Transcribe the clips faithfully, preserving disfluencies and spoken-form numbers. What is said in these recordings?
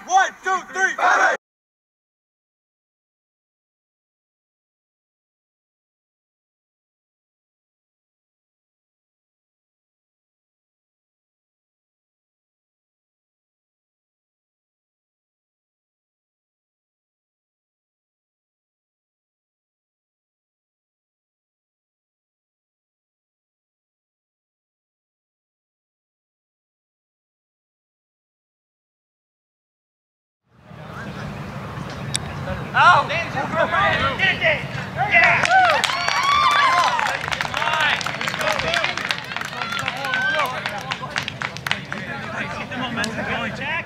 One, two, three, five. Oh, get it, yeah. Get the momentum going, Jack.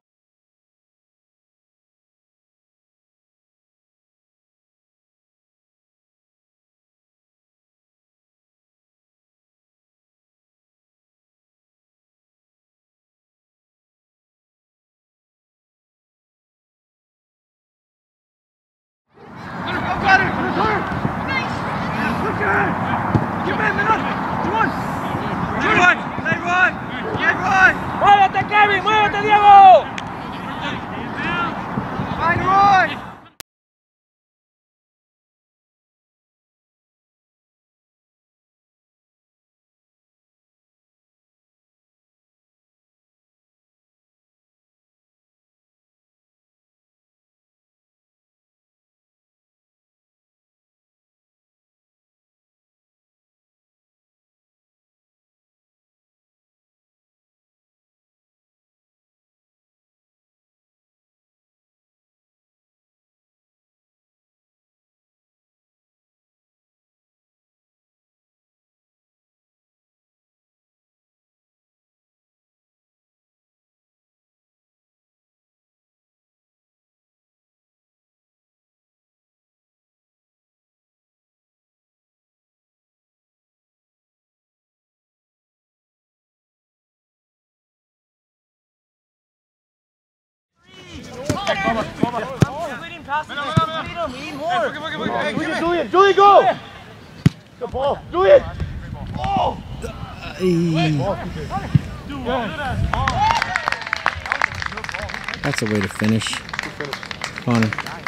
¡Muévete, Kevin! ¡Muévete, Diego! Julian, Julian, go! Good ball, Julian! Oh! That's a way to finish. Connor.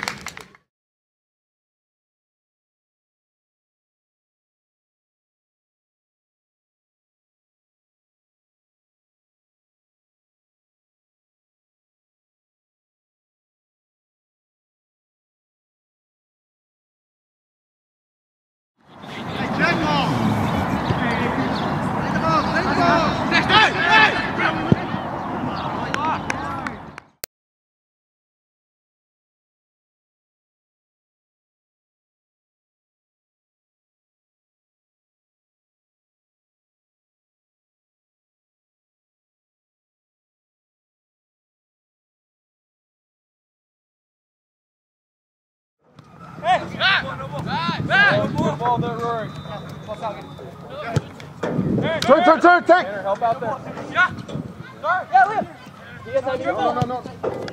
Turn, turn, turn, take! Help out there. Yeah. Start. Yeah, Liam. He has that No, no, no.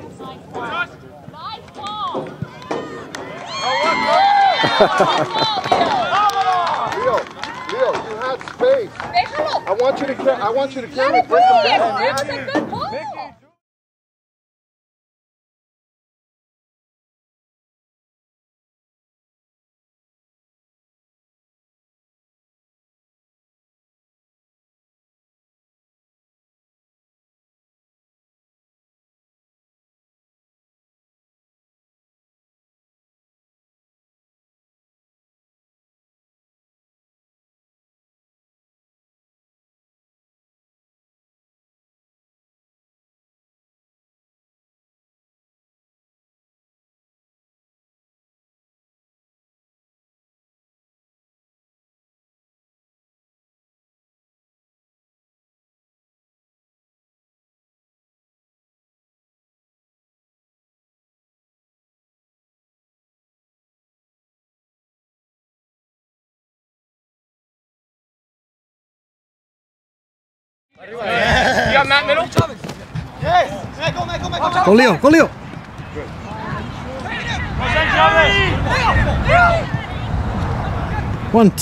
Nice ball. Leo, Leo, you had space. Déjalo. I want you to, I want you to Let carry it it, break them go. down. It's a good ball. You got Matt middle? Go Leo, go Leo. One.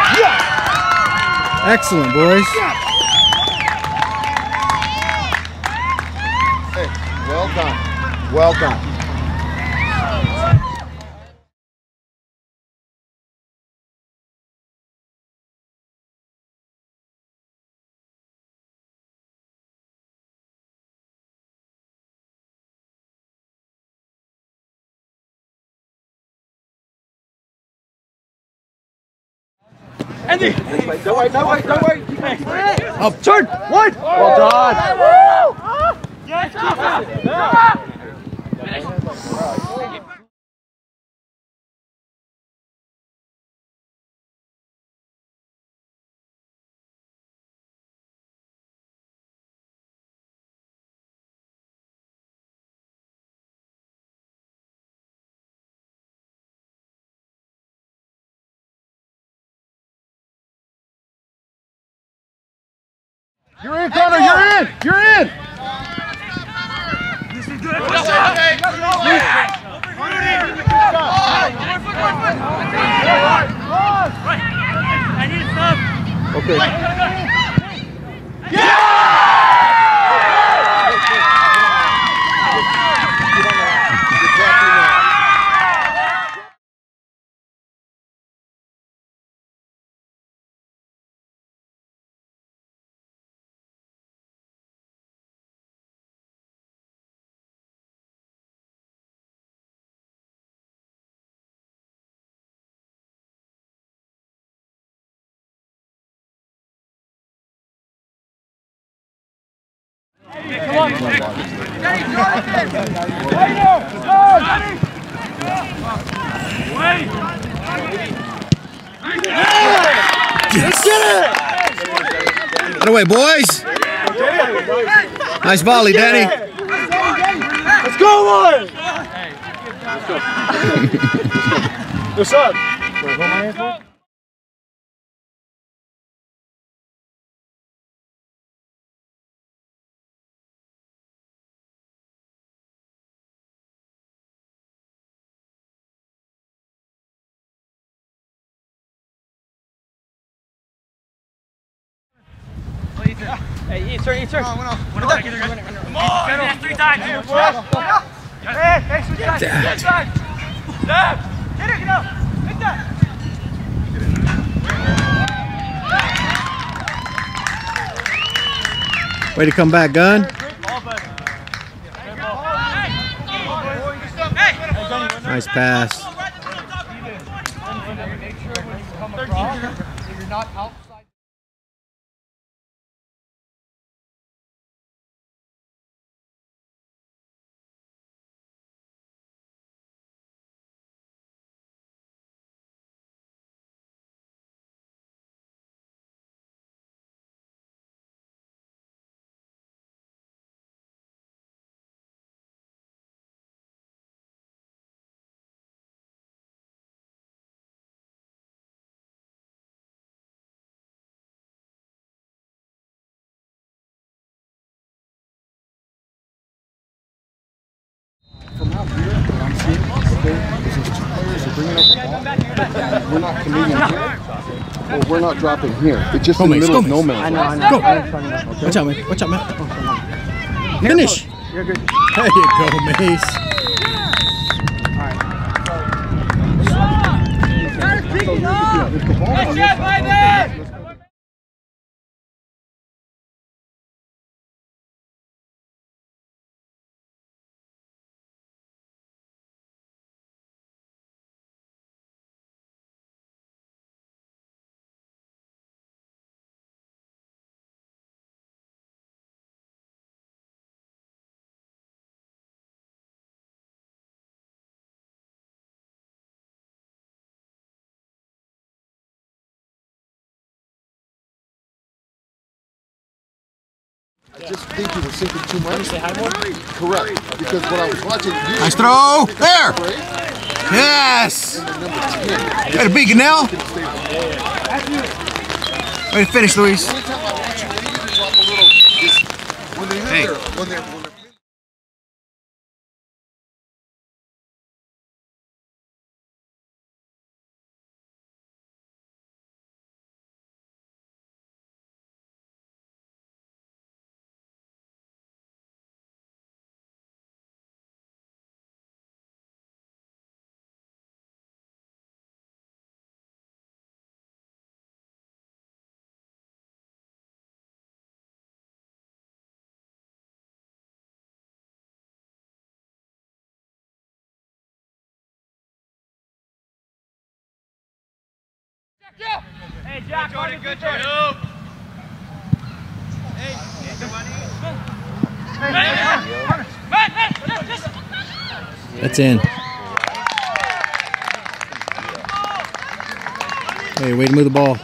Excellent, boys. Well done. Well done. Andy! Don't wait, don't wait, don't wait, don't wait. Up, turn. One. Well done. Yes, Jesus! You're in, Connor, you're in, you're in. This is good. Okay. I need some. Okay. Get away, boys. Nice volley, Danny. Let's go, boys! What's up? Hey, eat, sir, eat, sir. Come on, come on. Come on, three times. Hey, hey, three times. Three times. Stop. Get it, get out. Take that. Way to come back, Gun. Nice pass. You're not outside. From out here, what I'm seeing, okay, is if two players are bringing up the ball, we're not committing here, or we're not dropping here. It's just Go, in the Mace, middle go, of no Mace. man's I know, I land. know. Go. Okay. Watch out, man. Watch out, man. Finish. You're good. There you go, Mace. If the ball on this Yes, side, baby! I just think you were sinking too much. Correct. Because when I was watching you, Nice throw. There. Yes. Way to beat Ganell. Way to finish, Luis. anytime I watch you, they usually drop a little. This, when they hit Hey. their, when they're, when they're Hey, Jack, Jordan, good Jordan. Hey, That's in. Hey, way to move the ball.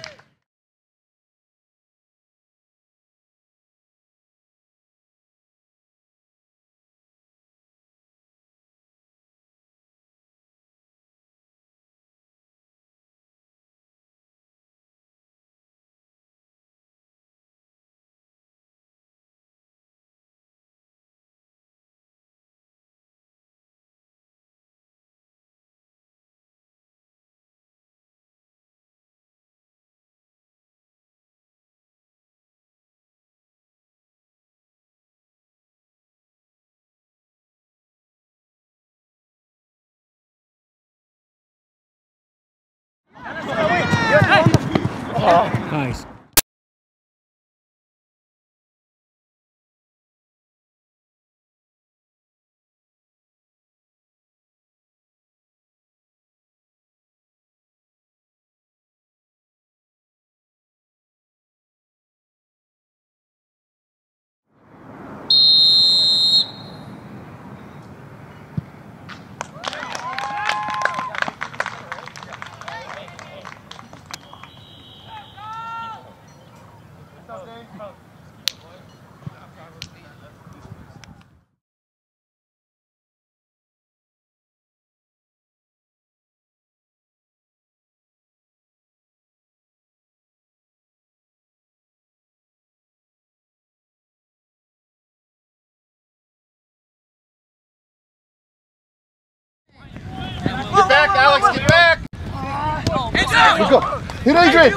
Nice. Get back, Alex, get back! Let's go. Hit Adrian!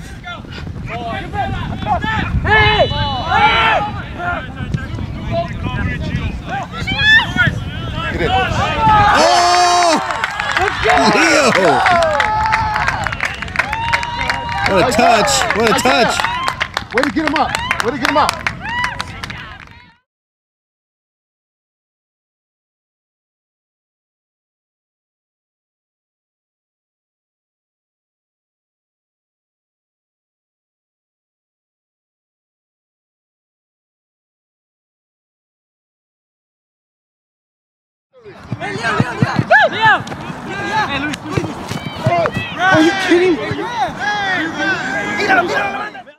Hey! Get in. Oh! Leo! What a touch. What a touch. Way to get him up. Way to get him up. Hey, Leo, Leo, Leo! Leo! Hey, Luis, Luis! Are you kidding? Míralo, míralo, míralo.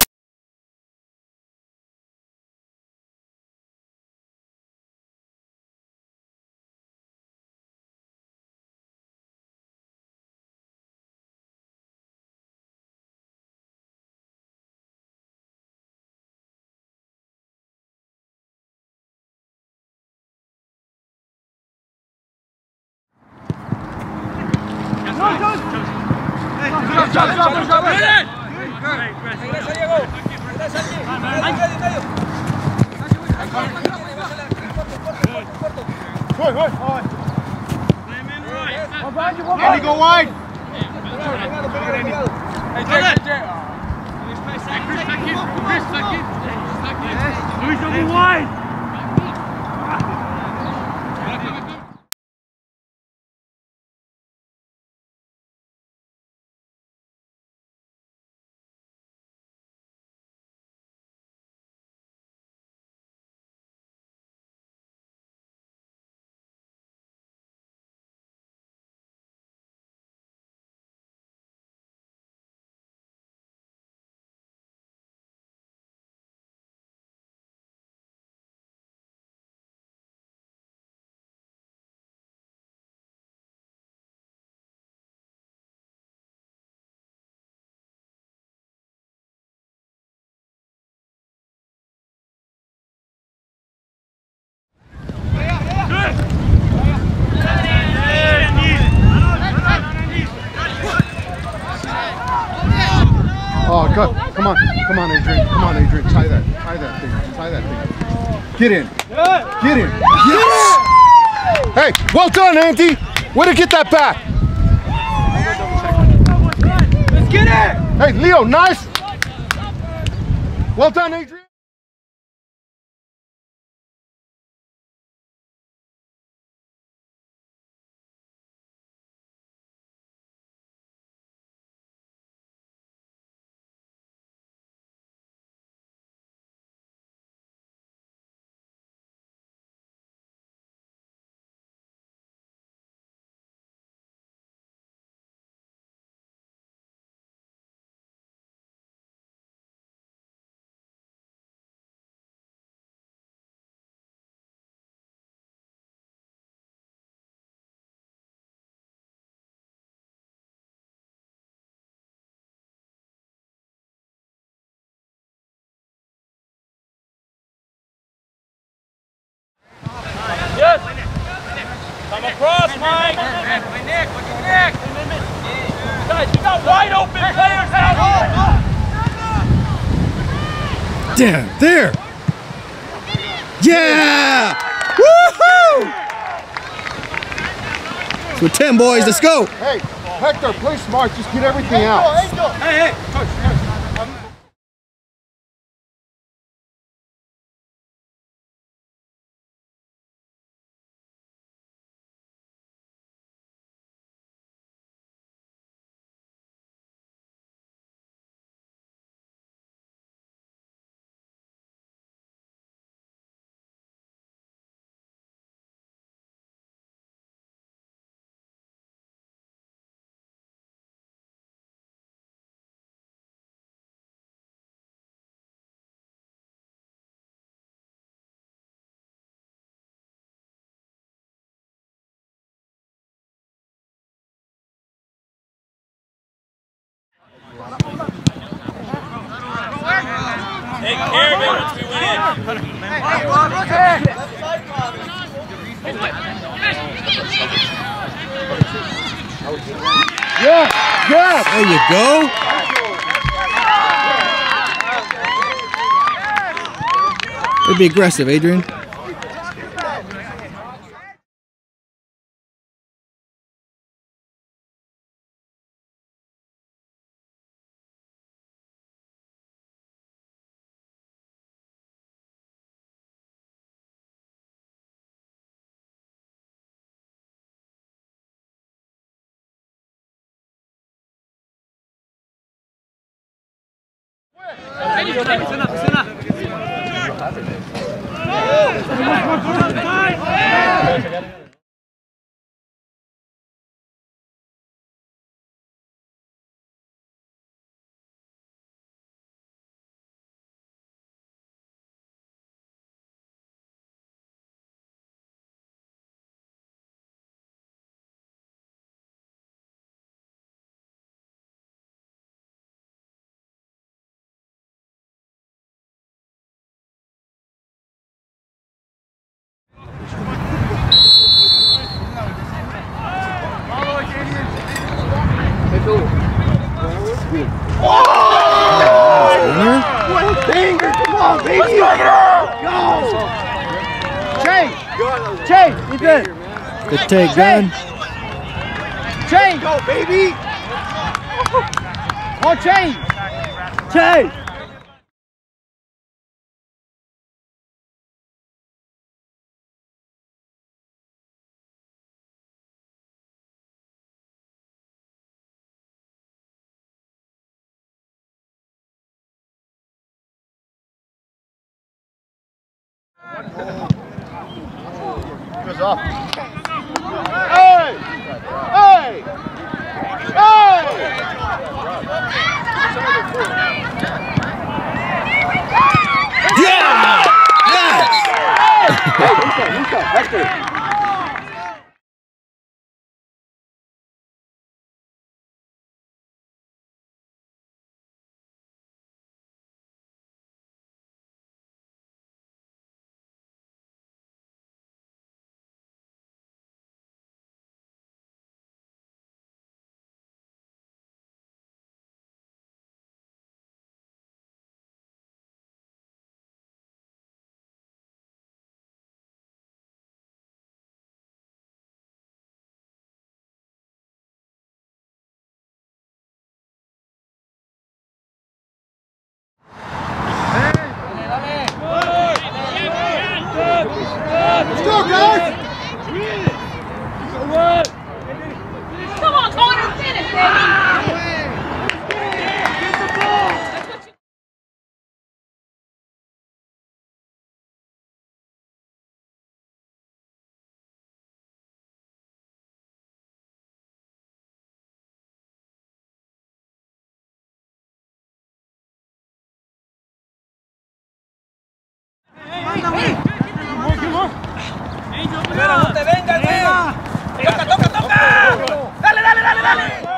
Andy, go wide. Luis, don't go wide. Oh, go. Come on. Come on, Adrian. Come on, Adrian. Tie that. Tie that thing. Tie that thing. Get in. Get in. Yes! Hey, well done, Andy. Way to get that back. Let's get it! Hey, Leo, nice. Well done, Adrian. Cross, Mike. Play Nick. Look at Nick. Guys, you got wide open players out here. Damn, there. Yeah! Woohoo! So ten boys, let's go. Hey, Hector, play smart. Just get everything out. Hey, hey, coach. Take care of it once we win. Yeah, yeah. There you go. It'd be aggressive, Adrian. Banger, come on, baby! Go! Change! Change! Ethan! Good take, Gun. Change! Go, baby! More change! Change! Goes off. Hey! Hey! Hey! Yeah! Yes! Hey, Luca, Luca, Hector! Let's go, guys! Come on, Connor, finish, baby! ¡No te vengas, ¡Toca, toca, toca! ¡Dale, dale, dale, dale!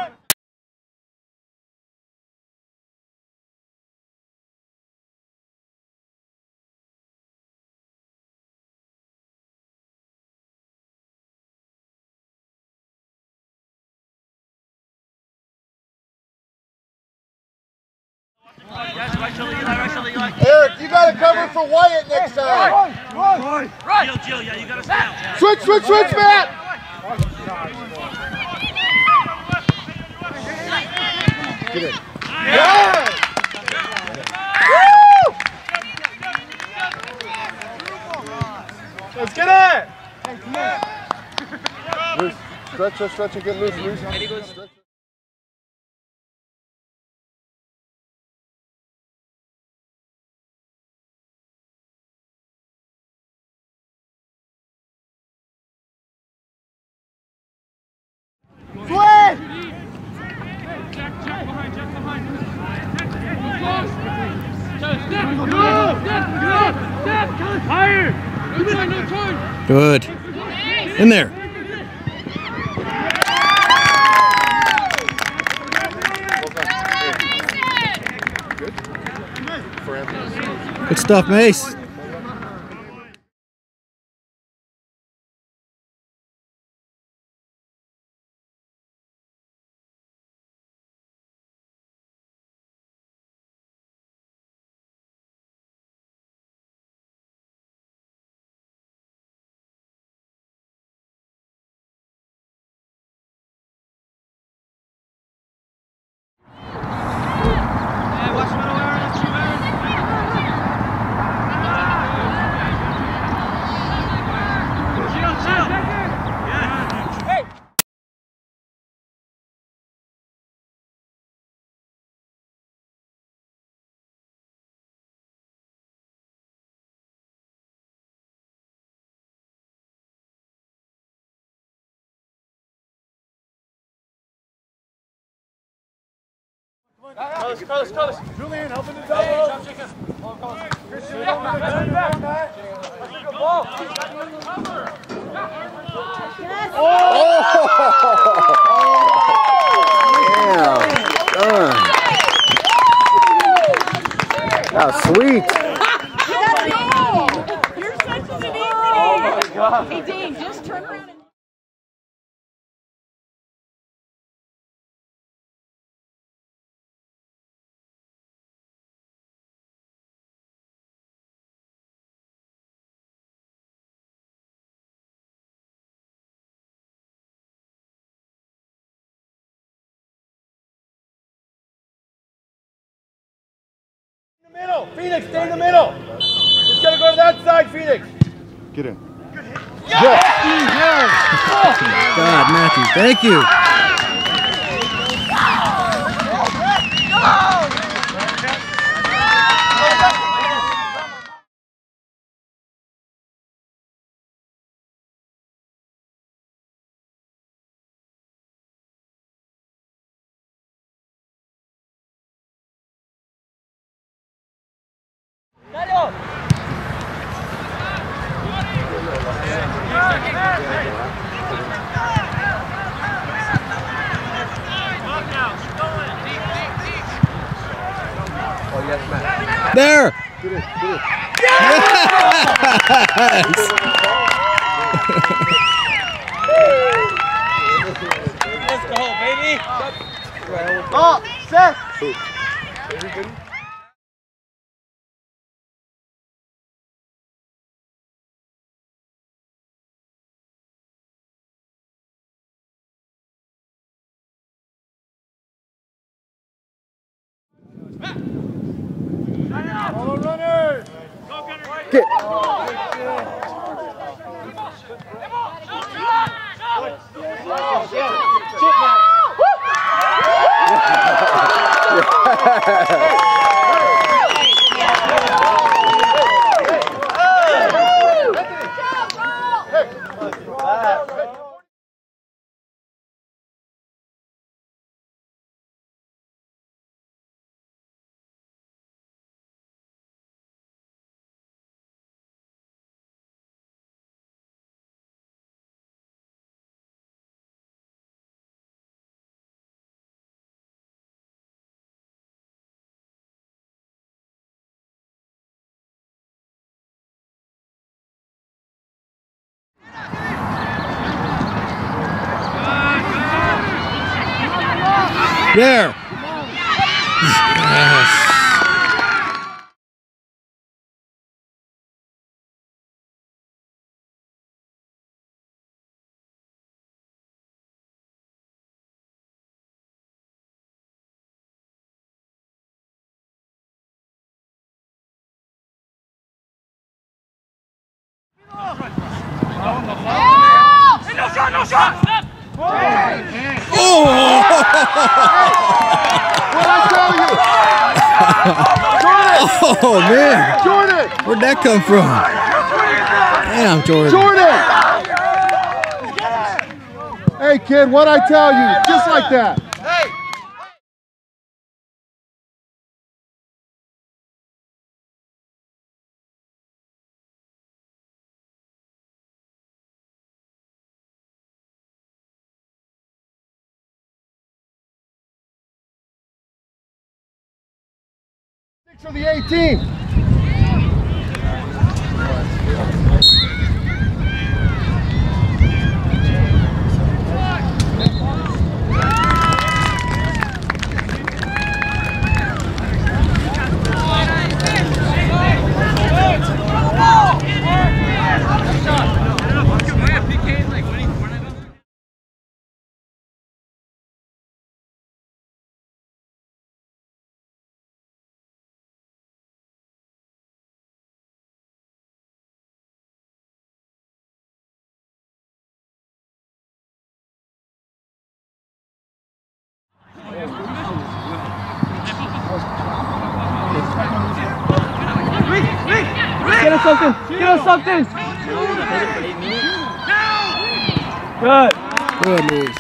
Eric, you got to cover for Wyatt next time. Right. Jill, yeah, you got to stay out. Switch, switch, switch, Matt. Get in. Yeah! Let's get it! Loose. Stretch, stretch, stretch, and get loose, loose. Stretch. Swing! Jack, Jack behind, Jack behind. Higher! No turn! Good. In there. Good stuff, Mace. Carlos, Carlos, Carlos. Julian, helping the double. Christian, back, back, back, back. Good ball. Oh! Damn. Done. That was sweet. You're such an idiot. Oh my God. Hey, Dave, just turn around and... In the middle. Phoenix, stay in the middle. Just gotta go to that side, Phoenix. Get in. Yes! God, Matthew, thank you. There. Get in, get in. Let's go, baby. Oh, Seth. All runners. Get. There. Yes. Hey, no shot, no shot! Oh! What'd I tell you? Oh, man. Jordan! Where'd that come from? Damn, Jordan. Jordan! Hey, kid, what'd I tell you? Just like that. Six for the eighteen. Get us something! Get us something! Good! Good, Luis.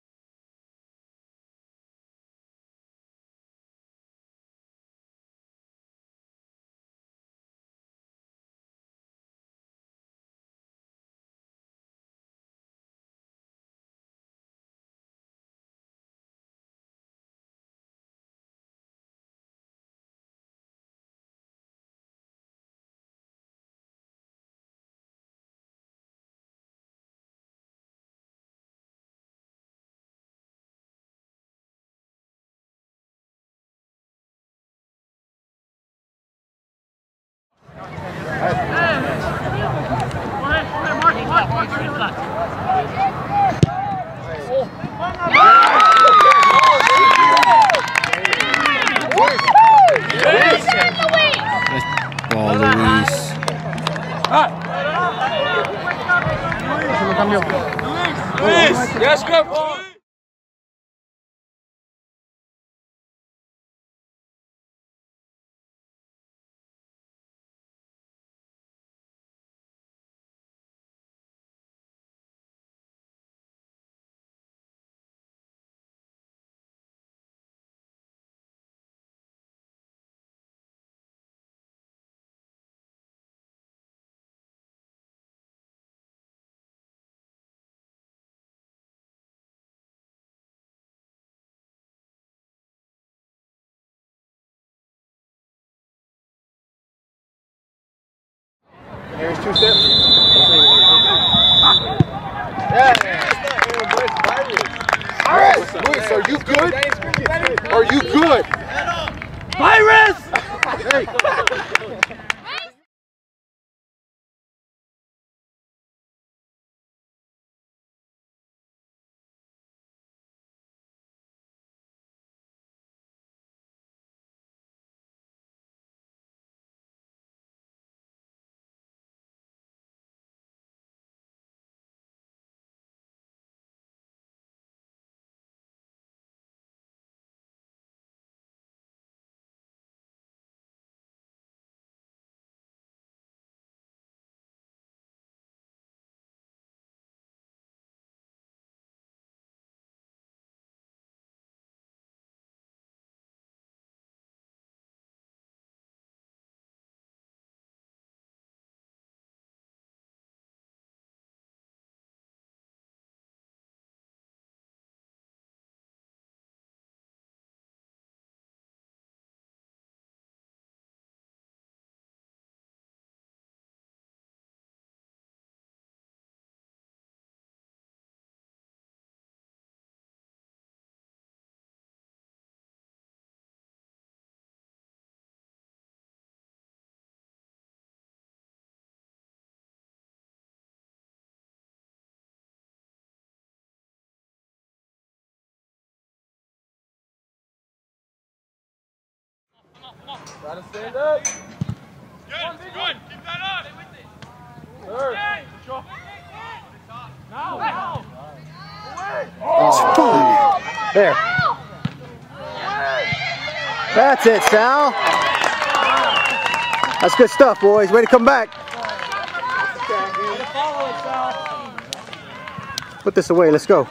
Ball, Luis. Yes, good boy! Here's two steps. Yeah. Iris, Luis, are you good? Are you good? Iris! Hey. Try to stand up. Good, good. Keep that up. Third. Go. There. That's it, Sal. That's good stuff, boys. Way to come back. Put this away. Let's go.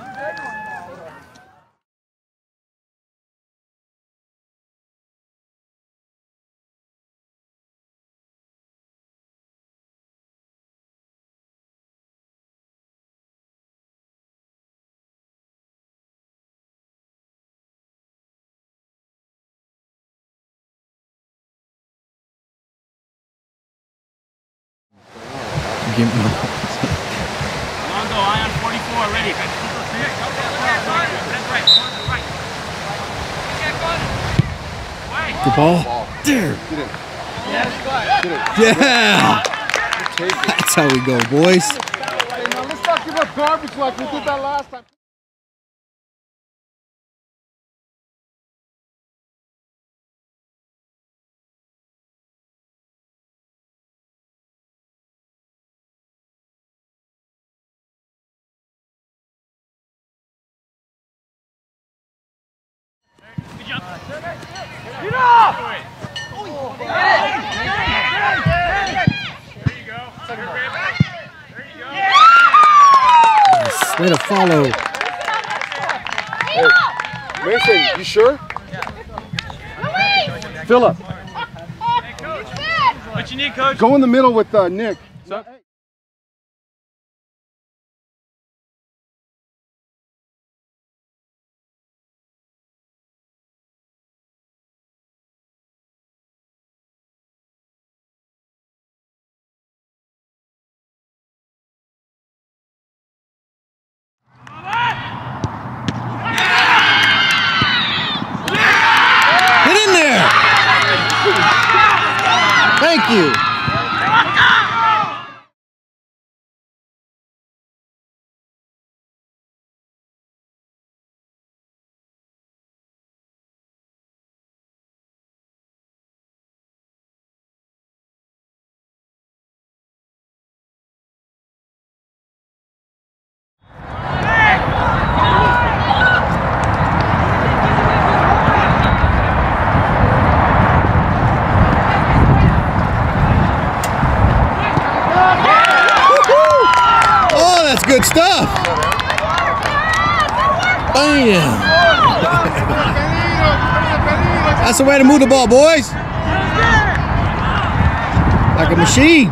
Give me Longo, ion forty-four, ready. the ball. There. Yeah. That's how we go, boys. Hey, now let's not give up garbage like we did that last time. Get off! There you go. There you go. Yes, way to follow. Hey, Mason, you sure? Philip. What you need, coach? Go in the middle with uh, Nick. So, Get in there. Thank you. That's good stuff. Bam. That's the way to move the ball, boys. Like a machine.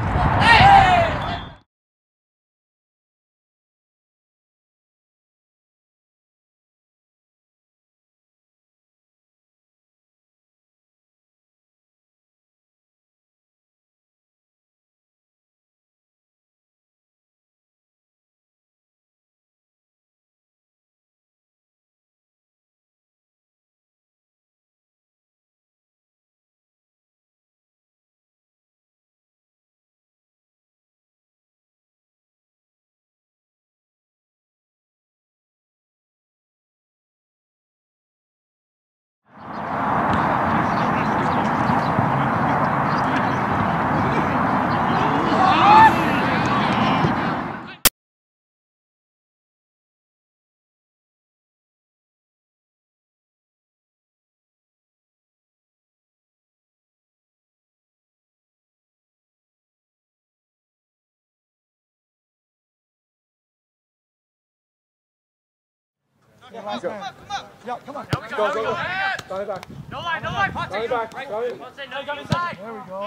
Come on, go. Yeah, come on. Go, go, go. Got it back. No line, no line. Got it back. Got it. Don't say no, come inside. There we go.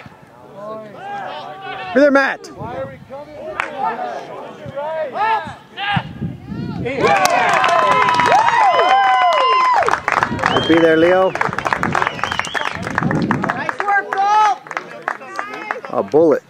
Be there, Matt. Why are we coming? Right. Be there, Leo. Nice work, Cole. A bullet.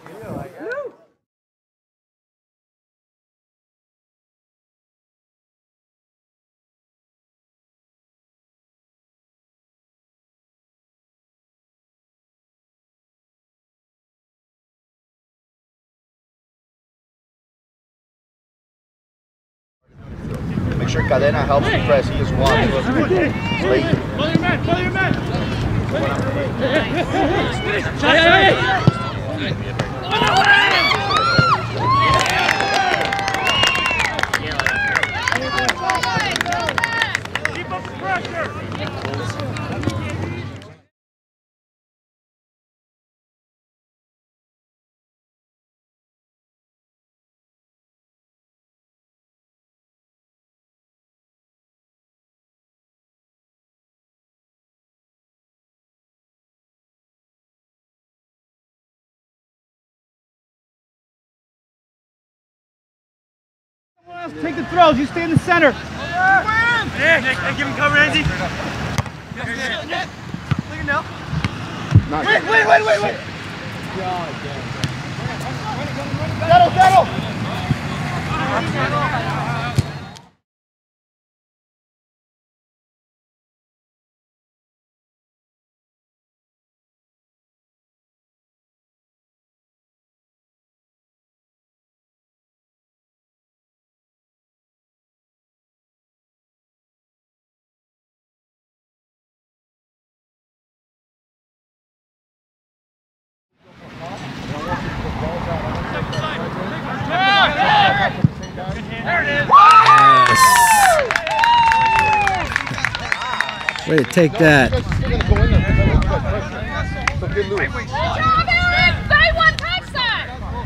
Make sure Cadena helps the press. He just walks. Late. Follow your man, follow your man. Take the throws. You stay in the center. Yeah, Nick, give him cover, Andy. Look at now. Nice. Wait, wait, wait, wait, wait. Settle, settle. Way to take that. Good job, Aaron! Stay one touchdown!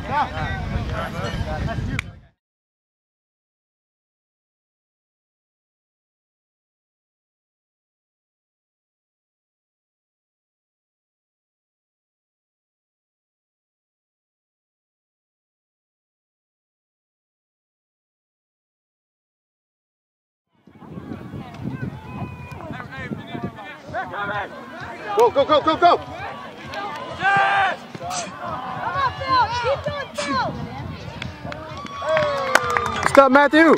Go, go, go, go, go! Come on, Phil! Keep doing Phil! Stop, Matthew!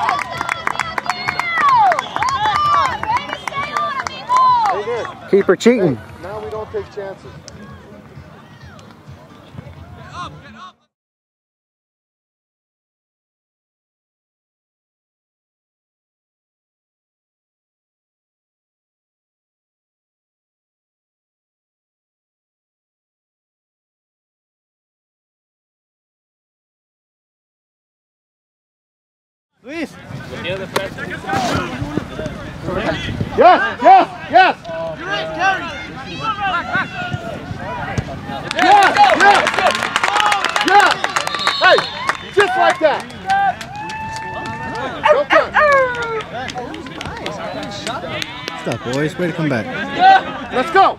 Keep her cheating. Now we don't take chances. Luis. Yes, yes, yes! Yes, yes! Yes! Hey, just like that! Well done. Stop, boys. Way to come back. Let's go!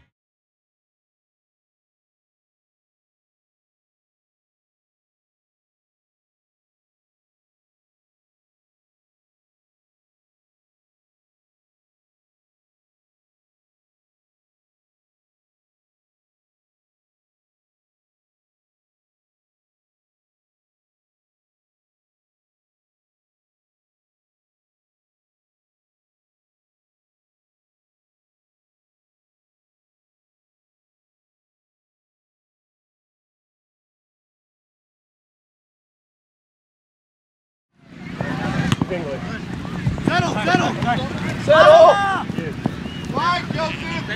Settle, settle. Settle! Flag, Joseph!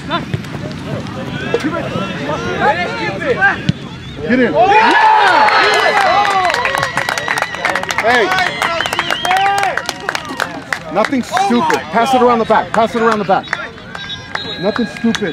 Get in. Yeah! Hey! Nothing stupid. Pass it around the back. Pass it around the back. Nothing stupid.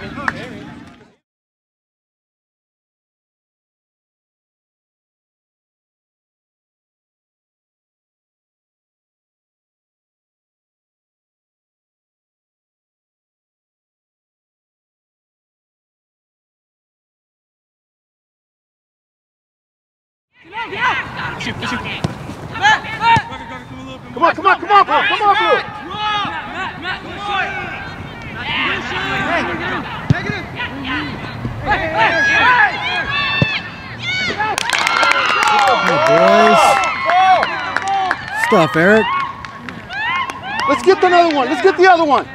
Come on, come on, come on, bro. Come on, bro. Come on, boys. Stuff, Eric. Let's get another one. Let's get the other one.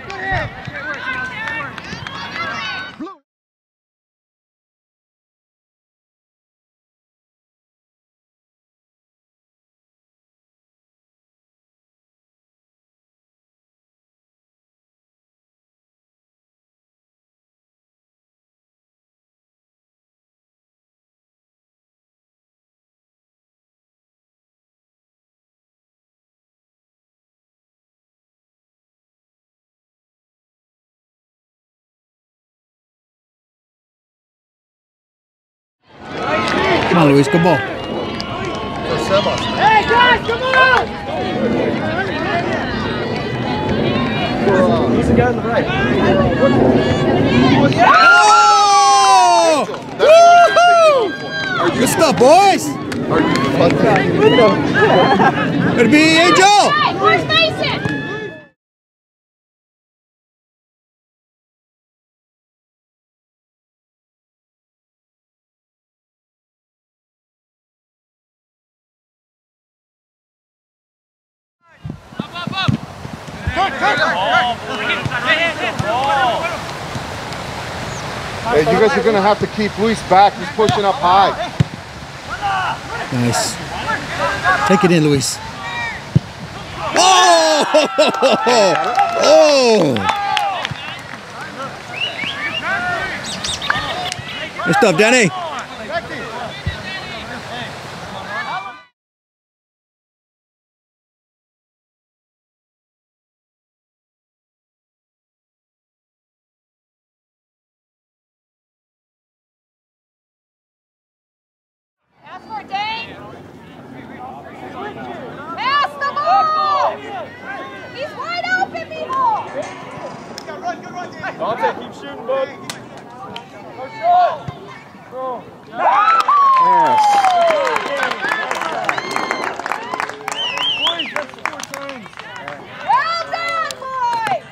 Come on, Luis. Good ball. Hey, guys, come on! Who's the guy on the right? Oh! Woo-hoo! Good stuff, boys. Better be Angel! Hey, where's Mason? Hey, you guys are gonna have to keep Luis back. He's pushing up high. Nice. Take it in, Luis. Oh! Oh! Good stuff, Danny. Pass for Dane. Pass the ball. He's wide open, Mimo. Dante, keep shooting, bud. Well done, boys.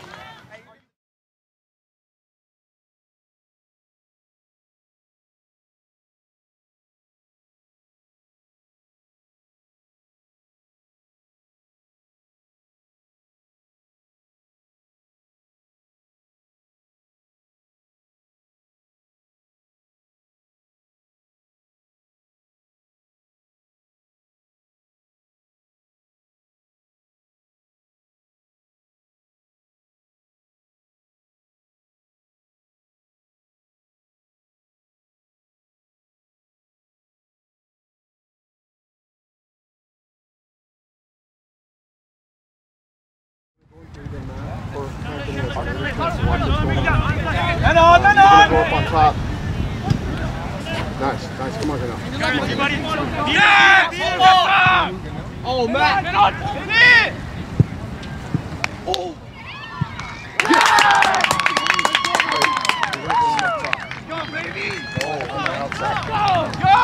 Man on, man on! Go up on top. Nice, nice. Come on, get up. Yeah! Oh, Matt! Man on! Hit it! Oh! Go, baby! Go! Go!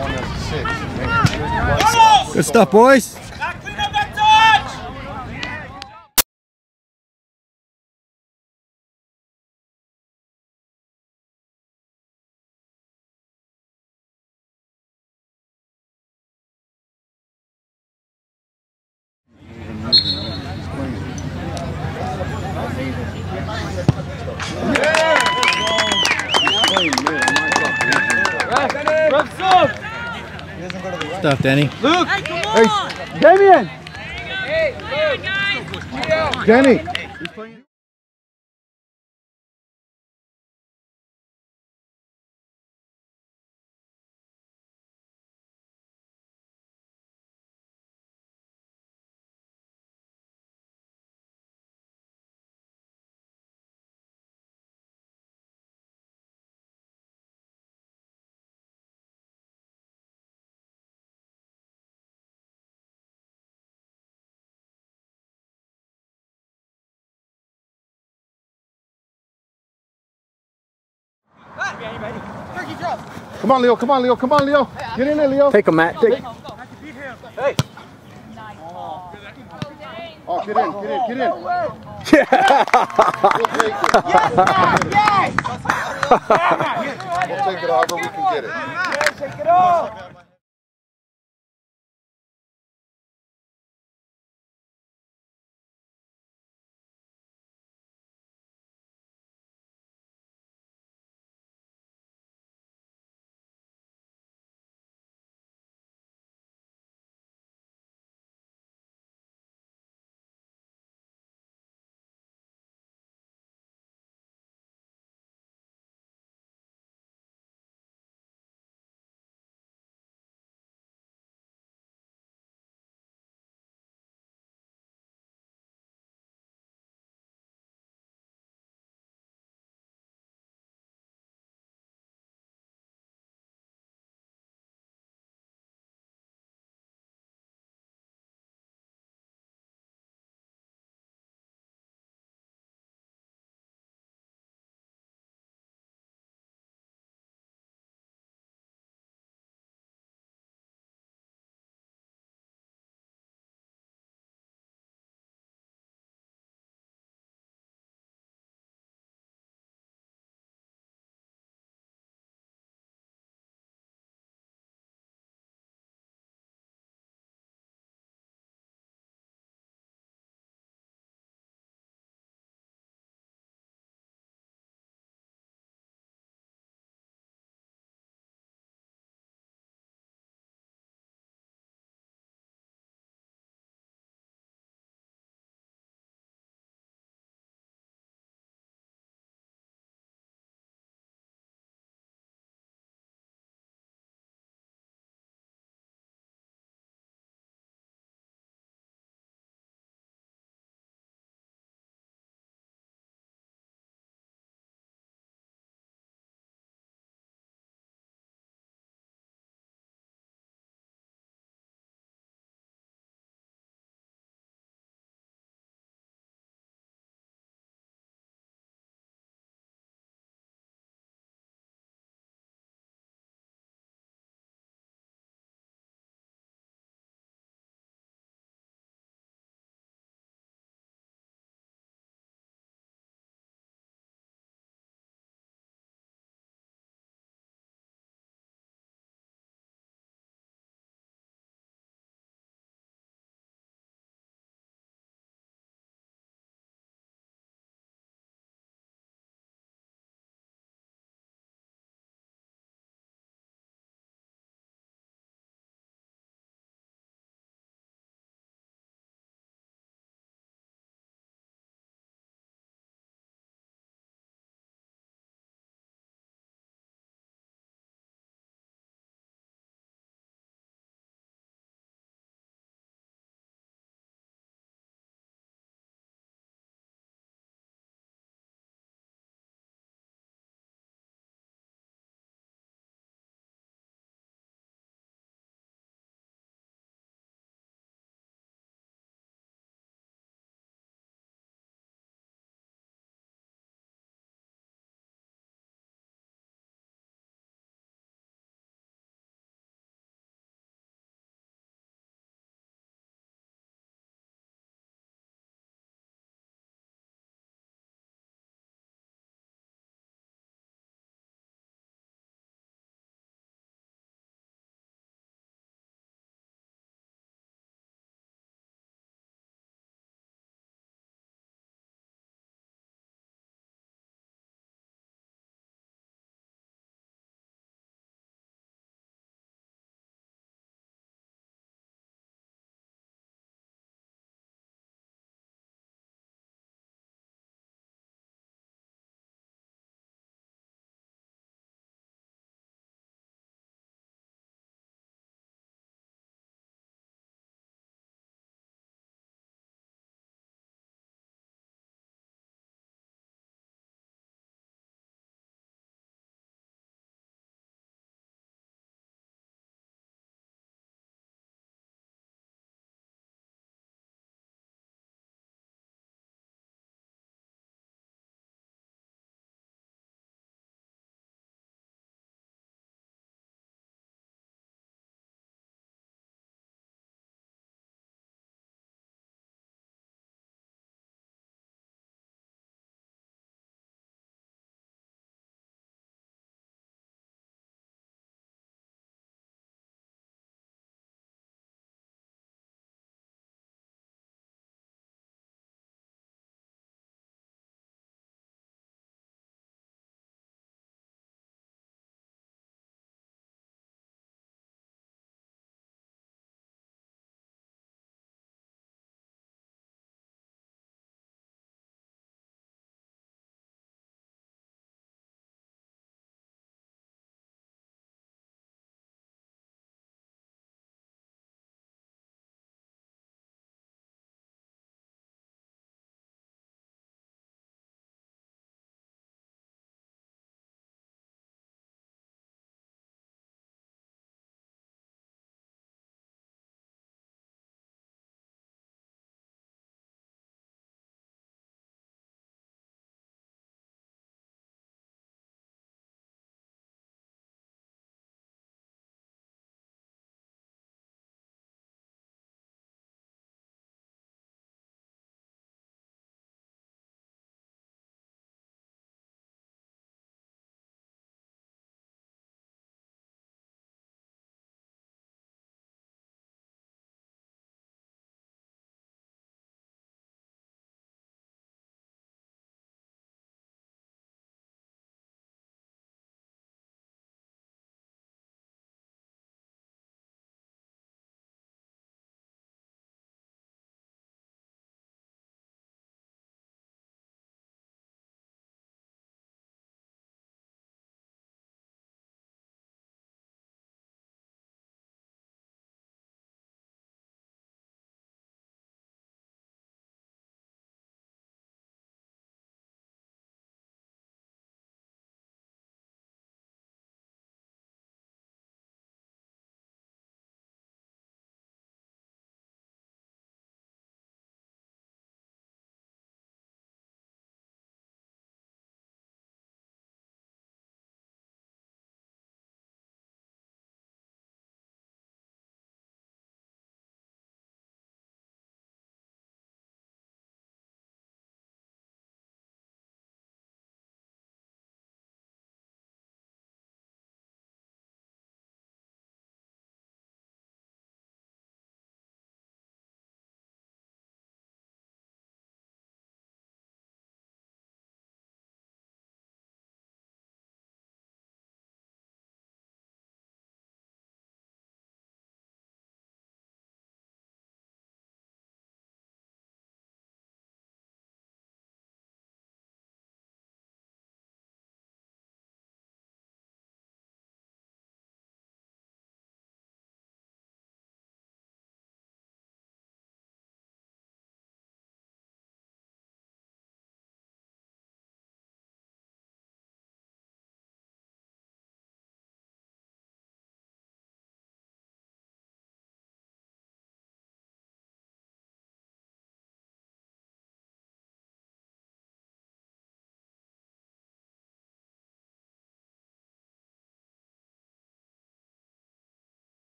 Good stuff, boys. Clean up that touch! Good stuff, Danny. Luke! Hey, Damien! Danny. Come on, Leo. Come on, Leo. Come on, Leo. Get in there, Leo. Take him, Matt. Take Oh, get in, get in, get in. We'll take it however we can get it. Take it off!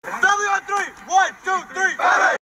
W on three. One, two, three.